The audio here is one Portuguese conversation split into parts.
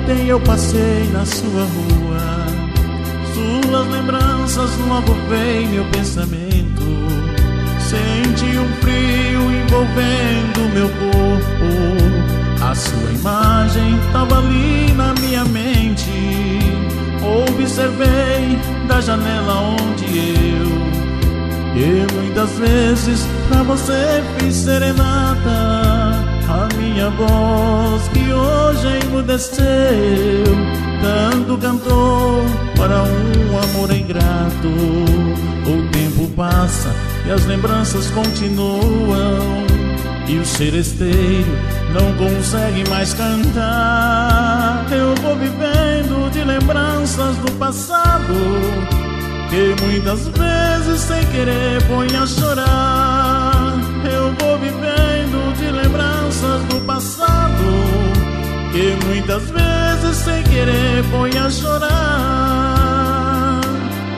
ontem eu passei na sua rua, suas lembranças logo veio meu pensamento. Senti um frio envolvendo meu corpo, a sua imagem tava ali na minha mente. Observei da janela onde eu muitas vezes pra você fiz serenata. A minha voz que hoje emudeceu, tanto cantou para um amor ingrato. O tempo passa e as lembranças continuam, e o seresteiro não consegue mais cantar. Eu vou vivendo de lembranças do passado, que muitas vezes sem querer põe a chorar. Eu vou vivendo de lembranças do passado, que muitas vezes sem querer põe a chorar.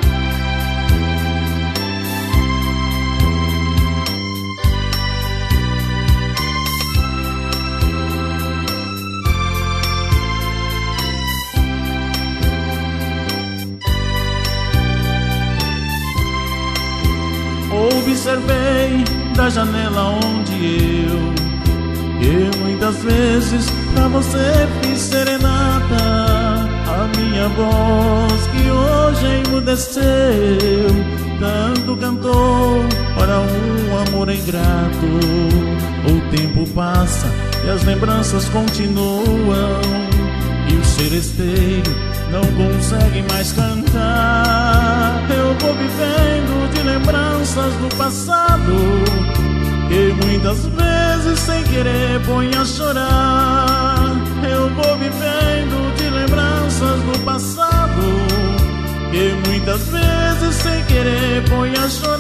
Observei da janela onde eu muitas vezes pra você fiz serenata. A minha voz que hoje emudeceu, tanto cantou para um amor ingrato. O tempo passa e as lembranças continuam, e o seresteiro não consegue mais cantar. Eu vou vivendo de lembranças do passado, que muitas vezes sem querer põe a chorar. Eu vou vivendo de lembranças do passado, que muitas vezes sem querer põe a chorar.